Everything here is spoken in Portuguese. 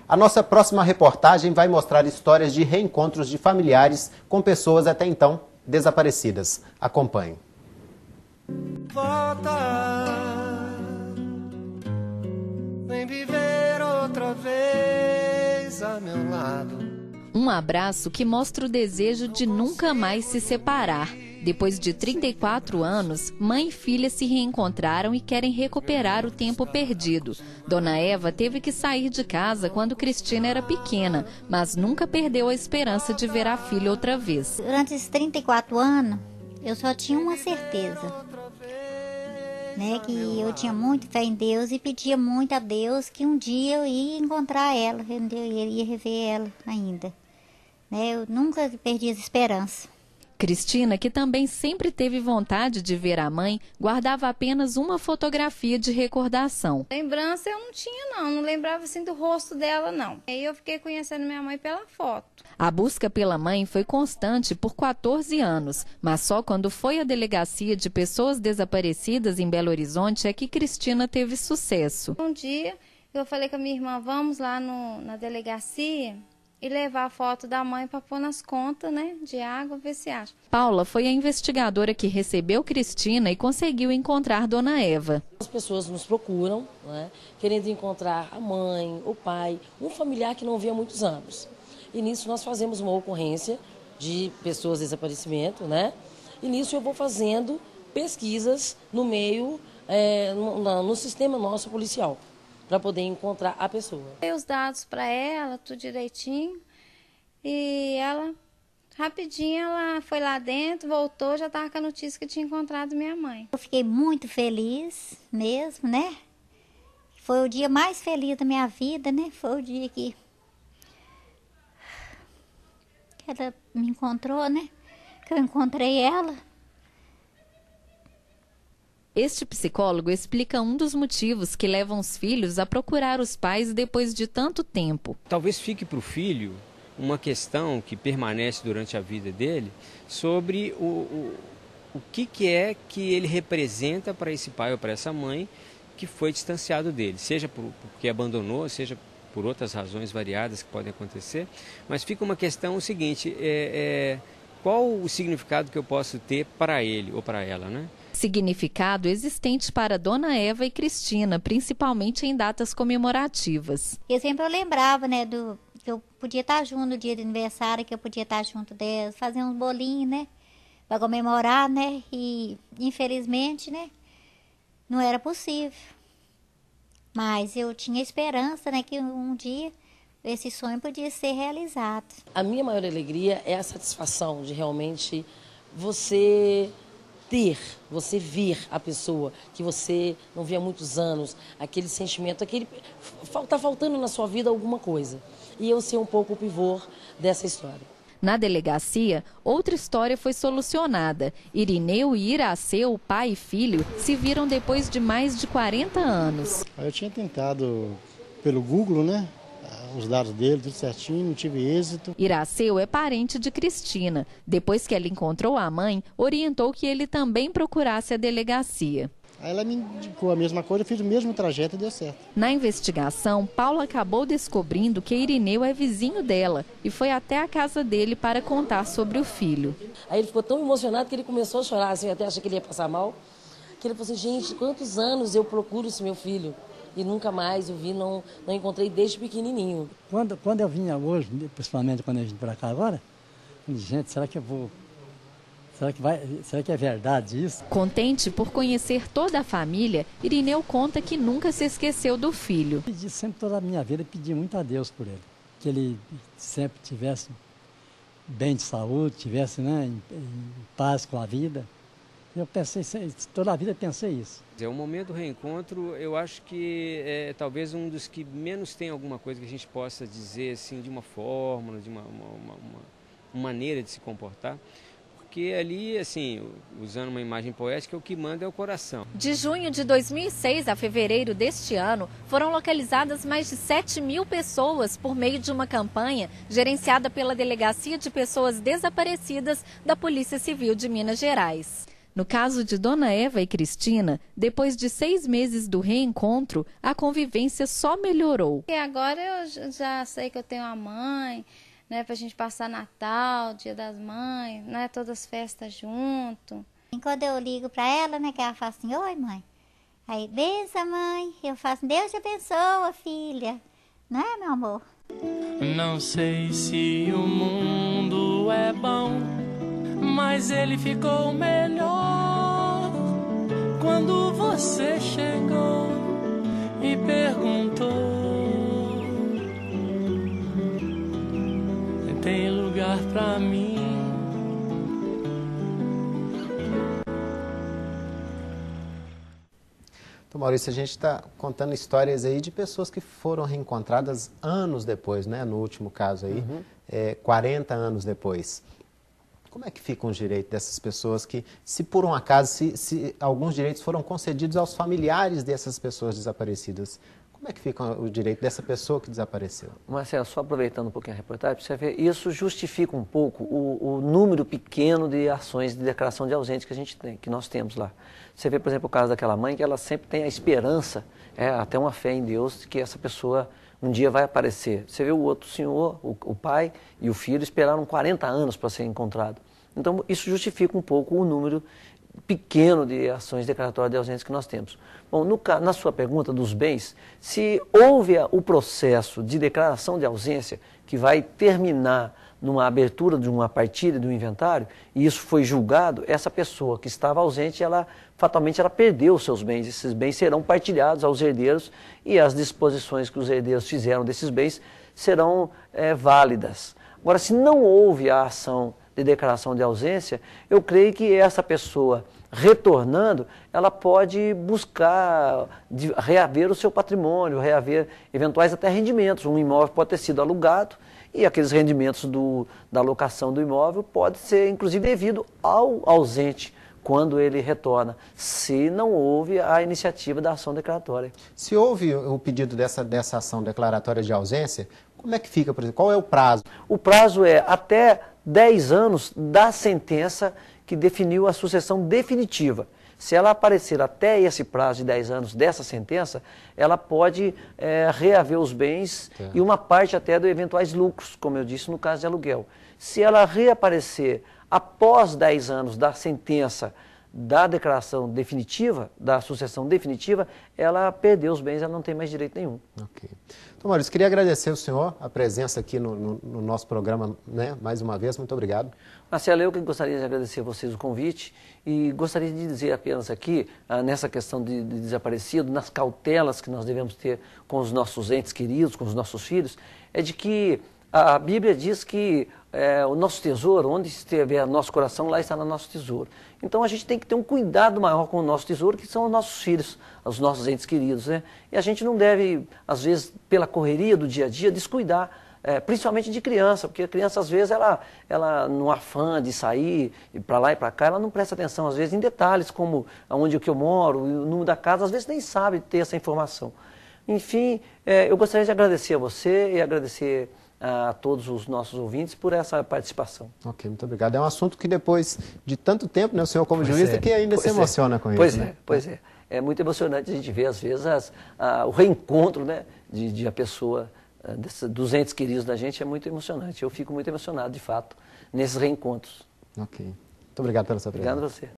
A nossa próxima reportagem vai mostrar histórias de reencontros de familiares com pessoas até então desaparecidas. Acompanhe. Volta, vem viver outra vez a meu lado. Um abraço que mostra o desejo de nunca mais se separar. Depois de 34 anos, mãe e filha se reencontraram e querem recuperar o tempo perdido. Dona Eva teve que sair de casa quando Cristina era pequena, mas nunca perdeu a esperança de ver a filha outra vez. Durante esses 34 anos, eu só tinha uma certeza, que eu tinha muita fé em Deus e pedia muito a Deus que um dia eu ia encontrar ela, eu ia rever ela ainda. Eu nunca perdi as esperanças. Cristina, que também sempre teve vontade de ver a mãe, guardava apenas uma fotografia de recordação. Lembrança eu não tinha, não lembrava assim do rosto dela, não. Aí eu fiquei conhecendo minha mãe pela foto. A busca pela mãe foi constante por 14 anos, mas só quando foi à delegacia de pessoas desaparecidas em Belo Horizonte é que Cristina teve sucesso. Um dia eu falei com a minha irmã, vamos lá na delegacia e levar a foto da mãe para pôr nas contas, de água, ver se acha. Paula foi a investigadora que recebeu Cristina e conseguiu encontrar Dona Eva. As pessoas nos procuram, querendo encontrar a mãe, o pai, um familiar que não via há muitos anos. E nisso nós fazemos uma ocorrência de pessoas de desaparecimento, E nisso eu vou fazendo pesquisas no meio, no sistema nosso policial, para poder encontrar a pessoa. Dei os dados para ela, tudo direitinho, e ela, rapidinho, ela foi lá dentro, voltou, já estava com a notícia que tinha encontrado minha mãe. Eu fiquei muito feliz mesmo, Foi o dia mais feliz da minha vida, Foi o dia que ela me encontrou, Que eu encontrei ela. Este psicólogo explica um dos motivos que levam os filhos a procurar os pais depois de tanto tempo. Talvez fique para o filho uma questão que permanece durante a vida dele sobre o que é que ele representa para esse pai ou para essa mãe que foi distanciado dele, seja porque abandonou, seja por outras razões variadas que podem acontecer, mas fica uma questão o seguinte, qual o significado que eu posso ter para ele ou para ela, Significado existente para Dona Eva e Cristina, principalmente em datas comemorativas. Eu sempre lembrava, que eu podia estar junto no dia de aniversário, que eu podia estar junto delas, fazer uns bolinhos, para comemorar, E infelizmente, não era possível. Mas eu tinha esperança, que um dia esse sonho podia ser realizado. A minha maior alegria é a satisfação de realmente você ver a pessoa que você não via há muitos anos, aquele sentimento, está faltando na sua vida alguma coisa. E eu ser um pouco o pivô dessa história. Na delegacia, outra história foi solucionada. Irineu e Iraceu, pai e filho, se viram depois de mais de 40 anos. Eu tinha tentado pelo Google, os dados dele, tudo certinho, não tive êxito. Iraceu é parente de Cristina. Depois que ela encontrou a mãe, orientou que ele também procurasse a delegacia. Aí ela me indicou a mesma coisa, eu fiz o mesmo trajeto e deu certo. Na investigação, Paula acabou descobrindo que Irineu é vizinho dela e foi até a casa dele para contar sobre o filho. Aí ele ficou tão emocionado que ele começou a chorar, assim, até achei que ele ia passar mal. Que ele falou assim, gente, quantos anos eu procuro esse meu filho? E nunca mais eu vi, não encontrei desde pequenininho. Quando eu vinha hoje, principalmente quando eu vim para cá agora, eu disse, gente, será que eu vou... Será que é verdade isso? Contente por conhecer toda a família, Irineu conta que nunca se esqueceu do filho. Pedi sempre toda a minha vida, pedi muito a Deus por ele. Que ele sempre tivesse bem de saúde, tivesse em paz com a vida. Eu pensei, toda a vida pensei isso. O momento do reencontro, eu acho que é talvez um dos que menos tem alguma coisa que a gente possa dizer assim, de uma fórmula, de uma maneira de se comportar. Porque ali, assim, usando uma imagem poética, o que manda é o coração. De junho de 2006 a fevereiro deste ano, foram localizadas mais de 7.000 pessoas por meio de uma campanha gerenciada pela Delegacia de Pessoas Desaparecidas da Polícia Civil de Minas Gerais. No caso de Dona Eva e Cristina, depois de 6 meses do reencontro, a convivência só melhorou. E agora eu já sei que eu tenho uma mãe, né, pra gente passar Natal, Dia das Mães, né, todas as festas junto. E quando eu ligo pra ela, né, que ela fala assim, oi mãe. Aí, benção mãe, eu faço, Deus te abençoa, filha. Não é, meu amor? Não sei se o mundo é bom, mas ele ficou melhor quando você chegou e perguntou: tem lugar pra mim? Então, Maurício, a gente está contando histórias aí de pessoas que foram reencontradas anos depois, né? No último caso aí, 40 anos depois. Como é que ficam os direitos dessas pessoas que, se por um acaso, se alguns direitos foram concedidos aos familiares dessas pessoas desaparecidas, como é que fica o direito dessa pessoa que desapareceu? Marcelo, só aproveitando um pouquinho a reportagem, para você ver, isso justifica um pouco o número pequeno de ações de declaração de ausente que a gente tem, que nós temos lá. Você vê, por exemplo, o caso daquela mãe, que ela sempre tem a esperança, até uma fé em Deus, de que essa pessoa um dia vai aparecer. Você vê o outro senhor, o pai e o filho esperaram 40 anos para ser encontrado. Então, isso justifica um pouco o número pequeno de ações declaratórias de ausência que nós temos. Bom, na sua pergunta dos bens, se houve o processo de declaração de ausência que vai terminar numa abertura de uma partilha do inventário, e isso foi julgado, essa pessoa que estava ausente, fatalmente ela perdeu os seus bens. Esses bens serão partilhados aos herdeiros e as disposições que os herdeiros fizeram desses bens serão válidas. Agora, se não houve a ação de declaração de ausência, eu creio que essa pessoa retornando, ela pode buscar reaver o seu patrimônio, reaver eventuais até rendimentos. Um imóvel pode ter sido alugado e aqueles rendimentos da locação do imóvel pode ser, inclusive, devido ao ausente quando ele retorna, se não houve a iniciativa da ação declaratória. Se houve o pedido dessa ação declaratória de ausência, como é que fica, por exemplo? Qual é o prazo? O prazo é até 10 anos da sentença que definiu a sucessão definitiva. Se ela aparecer até esse prazo de 10 anos dessa sentença, ela pode reaver os bens e uma parte até de eventuais lucros, como eu disse no caso de aluguel. Se ela reaparecer após 10 anos da sentença da declaração definitiva, da sucessão definitiva, ela perdeu os bens, ela não tem mais direito nenhum. Ok. Então, Maurício, queria agradecer ao senhor a presença aqui no nosso programa, né, mais uma vez. Muito obrigado. Marcelo, eu que gostaria de agradecer a vocês o convite e gostaria de dizer apenas aqui, nessa questão de desaparecido, nas cautelas que nós devemos ter com os nossos entes queridos, com os nossos filhos, é de que a Bíblia diz que o nosso tesouro, onde estiver nosso coração, lá está no nosso tesouro. Então a gente tem que ter um cuidado maior com o nosso tesouro, que são os nossos filhos, os nossos entes queridos, né? E a gente não deve, às vezes, pela correria do dia a dia, descuidar, principalmente de criança, porque a criança, às vezes, ela no afã de sair para lá e para cá, ela não presta atenção, às vezes, em detalhes como onde eu moro, o número da casa, às vezes nem sabe ter essa informação. Enfim, eu gostaria de agradecer a você e agradecer a todos os nossos ouvintes por essa participação. Ok, muito obrigado. É um assunto que depois de tanto tempo, né, o senhor como jurista, que ainda se emociona com isso. Pois é. É muito emocionante a gente ver, às vezes, o reencontro, né, de a pessoa, dos entes queridos da gente, é muito emocionante. Eu fico muito emocionado, de fato, nesses reencontros. Ok. Muito obrigado pela sua presença. Obrigado a você.